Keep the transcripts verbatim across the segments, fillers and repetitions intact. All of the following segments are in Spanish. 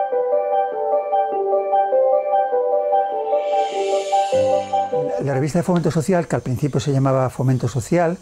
La revista de Fomento Social, que al principio se llamaba Fomento Social,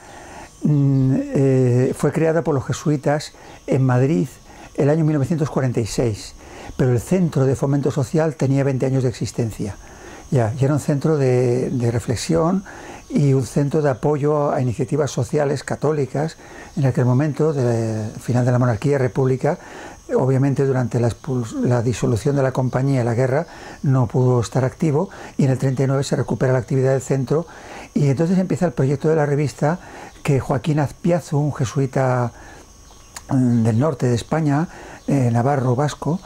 eh, fue creada por los jesuitas en Madrid el año mil novecientos cuarenta y seis, pero el Centro de Fomento Social tenía veinte años de existencia. Ya, ya era un centro de, de reflexión y un centro de apoyo a iniciativas sociales católicas en aquel momento, del final de la monarquía y república. Obviamente durante la, la disolución de la compañía y la guerra no pudo estar activo, y en el treinta y nueve se recupera la actividad del centro, y entonces empieza el proyecto de la revista que Joaquín Azpiazu, un jesuita del norte de España, eh, navarro vasco,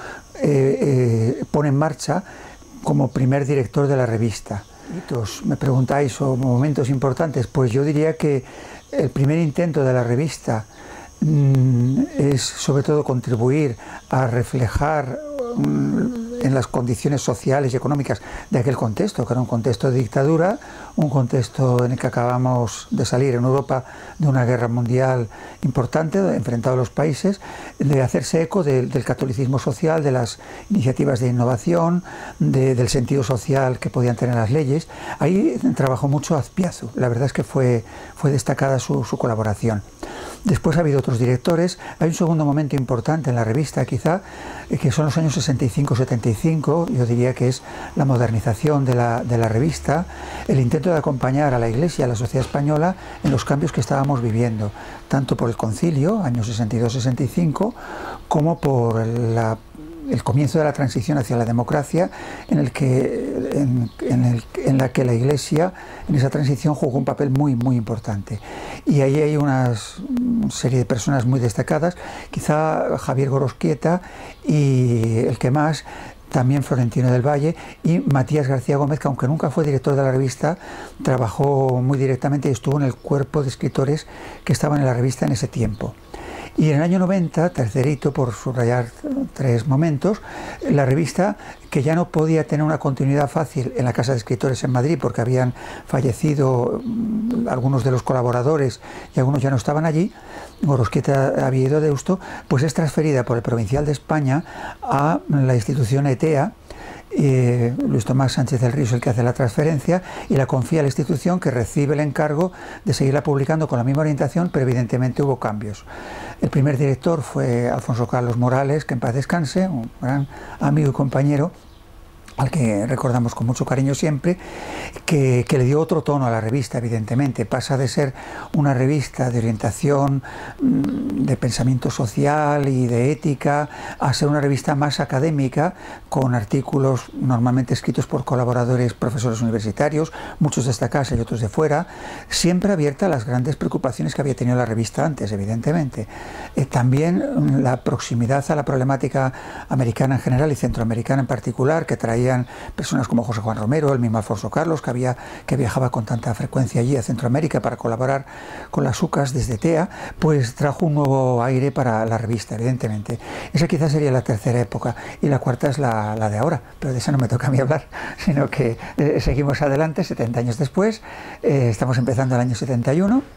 eh, eh, pone en marcha como primer director de la revista. Hitos, me preguntáis, o momentos importantes, pues yo diría que el primer intento de la revista mmm, es sobre todo contribuir a reflejar mmm, en las condiciones sociales y económicas de aquel contexto, que era un contexto de dictadura, un contexto en el que acabamos de salir en Europa de una guerra mundial importante, enfrentado a los países, de hacerse eco de, del catolicismo social, de las iniciativas de innovación, de, del sentido social que podían tener las leyes. Ahí trabajó mucho Azpiazu, la verdad es que fue, fue destacada su, su colaboración. Después ha habido otros directores. Hay un segundo momento importante en la revista, quizá, que son los años sesenta y cinco setenta y cinco, yo diría que es la modernización de la, de la revista, el intento de acompañar a la Iglesia, a la sociedad española, en los cambios que estábamos viviendo, tanto por el concilio, años sesenta y dos sesenta y cinco, como por la el comienzo de la transición hacia la democracia, en, el que, en, en, el, en la que la Iglesia en esa transición jugó un papel muy, muy importante. Y ahí hay una serie de personas muy destacadas, quizá Javier Gorosquieta y el que más, también Florentino del Valle, y Matías García Gómez, que aunque nunca fue director de la revista, trabajó muy directamente y estuvo en el cuerpo de escritores que estaban en la revista en ese tiempo. Y en el año noventa, tercerito, por subrayar tres momentos, la revista, que ya no podía tener una continuidad fácil en la Casa de Escritores en Madrid, porque habían fallecido algunos de los colaboradores y algunos ya no estaban allí, Gorosquieta había ido a Deusto, pues es transferida por el Provincial de España a la institución E T E A. Eh, Luis Tomás Sánchez del Río es el que hace la transferencia y la confía a la institución, que recibe el encargo de seguirla publicando con la misma orientación, pero evidentemente hubo cambios. El primer director fue Alfonso Carlos Morales, que en paz descanse, un gran amigo y compañero, al que recordamos con mucho cariño siempre, que, que le dio otro tono a la revista, evidentemente. Pasa de ser una revista de orientación, de pensamiento social y de ética, a ser una revista más académica, con artículos normalmente escritos por colaboradores, profesores universitarios, muchos de esta casa y otros de fuera, siempre abierta a las grandes preocupaciones que había tenido la revista antes, evidentemente. Eh, también la proximidad a la problemática americana en general y centroamericana en particular, que traía personas como José Juan Romero, el mismo Alfonso Carlos, que, había, que viajaba con tanta frecuencia allí a Centroamérica para colaborar con las U C A S desde T E A, pues trajo un nuevo aire para la revista, evidentemente. Esa quizás sería la tercera época, y la cuarta es la, la de ahora, pero de esa no me toca a mí hablar, sino que eh, seguimos adelante, setenta años después, eh, estamos empezando el año setenta y uno.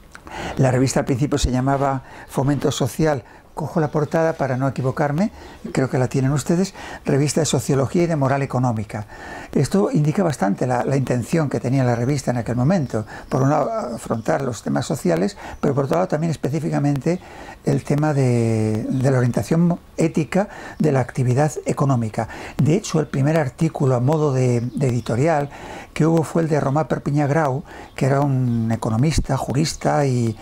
La revista al principio se llamaba Fomento Social. Cojo la portada para no equivocarme, creo que la tienen ustedes, Revista de Sociología y de Moral Económica. Esto indica bastante la, la intención que tenía la revista en aquel momento. Por un lado, afrontar los temas sociales, pero por otro lado también específicamente el tema de, de la orientación ética de la actividad económica. De hecho, el primer artículo a modo de, de editorial que hubo fue el de Romà Perpinyà Grau, que era un economista, jurista y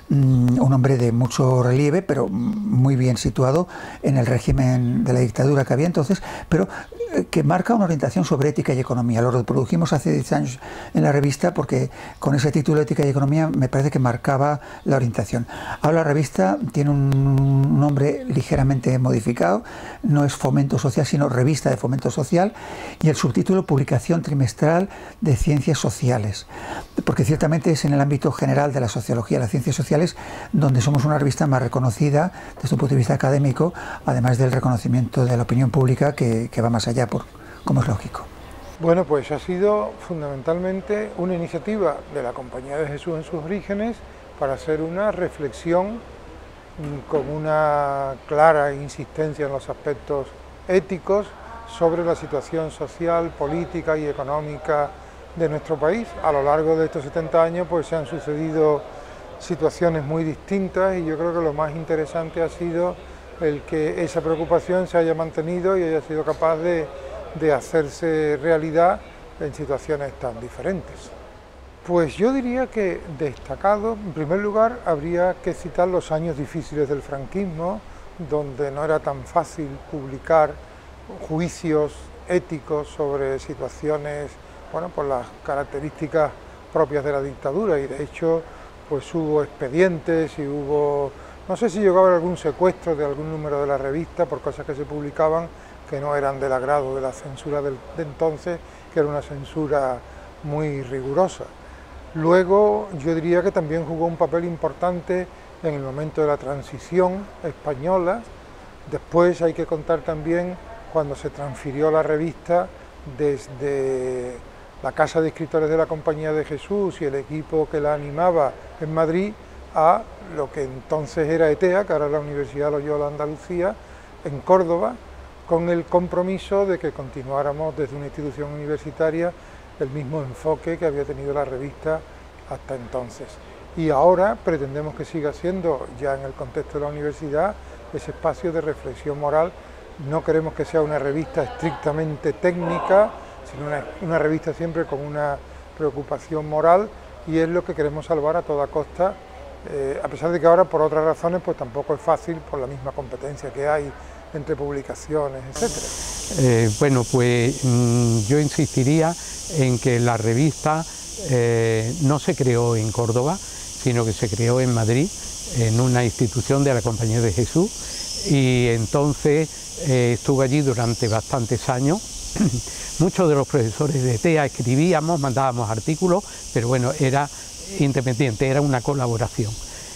un hombre de mucho relieve, pero muy bien situado en el régimen de la dictadura que había entonces, pero que marca una orientación sobre ética y economía. Lo reprodujimos hace diez años en la revista porque con ese título, Ética y Economía, me parece que marcaba la orientación. Ahora la revista tiene un nombre ligeramente modificado, no es Fomento Social, sino Revista de Fomento Social, y el subtítulo Publicación Trimestral de Ciencias Sociales, porque ciertamente es en el ámbito general de la sociología, las ciencias sociales, donde somos una revista más reconocida desde un punto de vista académico, además del reconocimiento de la opinión pública que, que va más allá, por, como es lógico. Bueno, pues ha sido fundamentalmente una iniciativa de la Compañía de Jesús en sus orígenes para hacer una reflexión con una clara insistencia en los aspectos éticos sobre la situación social, política y económica de nuestro país. A lo largo de estos setenta años pues se han sucedido situaciones muy distintas y yo creo que lo más interesante ha sido el que esa preocupación se haya mantenido y haya sido capaz de, de hacerse realidad en situaciones tan diferentes. Pues yo diría que destacado, en primer lugar, habría que citar los años difíciles del franquismo, donde no era tan fácil publicar juicios éticos sobre situaciones, bueno, por las características propias de la dictadura, y de hecho pues hubo expedientes y hubo, no sé si llegó a haber algún secuestro de algún número de la revista por cosas que se publicaban que no eran del agrado de la censura del, de entonces, que era una censura muy rigurosa. Luego yo diría que también jugó un papel importante en el momento de la transición española. Después hay que contar también cuando se transfirió la revista desde la Casa de Escritores de la Compañía de Jesús y el equipo que la animaba en Madrid a lo que entonces era ETEA, que ahora es la Universidad Loyola Andalucía, en Córdoba, con el compromiso de que continuáramos desde una institución universitaria el mismo enfoque que había tenido la revista hasta entonces. Y ahora pretendemos que siga siendo, ya en el contexto de la universidad, ese espacio de reflexión moral. No queremos que sea una revista estrictamente técnica, sino una, una revista siempre con una preocupación moral, y es lo que queremos salvar a toda costa, eh, a pesar de que ahora por otras razones pues tampoco es fácil por la misma competencia que hay entre publicaciones, etcétera. Eh, bueno, pues mmm, yo insistiría en que la revista eh, no se creó en Córdoba, sino que se creó en Madrid, en una institución de la Compañía de Jesús, y entonces eh, estuve allí durante bastantes años. Muchos de los profesores de ETEA escribíamos, mandábamos artículos, pero bueno, era independiente, era una colaboración.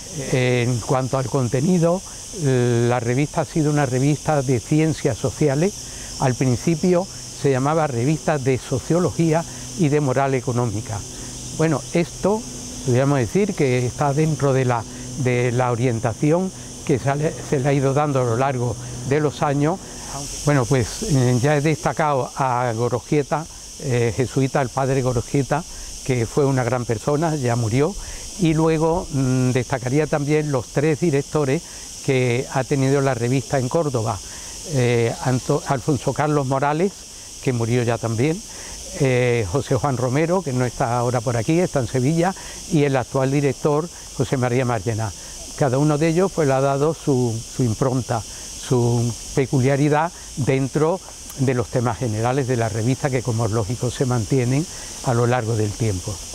En cuanto al contenido, la revista ha sido una revista de ciencias sociales. Al principio se llamaba Revista de Sociología y de Moral Económica. Bueno, esto podríamos decir que está dentro de la, de la orientación que se le ha ido dando a lo largo de los años. Bueno, pues eh, ya he destacado a Gorosquieta, eh, jesuita, el padre Gorosquieta, que fue una gran persona, ya murió, y luego mmm, destacaría también los tres directores que ha tenido la revista en Córdoba. Eh, Anto, Alfonso Carlos Morales, que murió ya también, eh, José Juan Romero, que no está ahora por aquí, está en Sevilla, y el actual director, José María Margená. Cada uno de ellos pues le ha dado su, su impronta, su peculiaridad dentro de los temas generales de la revista, que como es lógico se mantienen a lo largo del tiempo.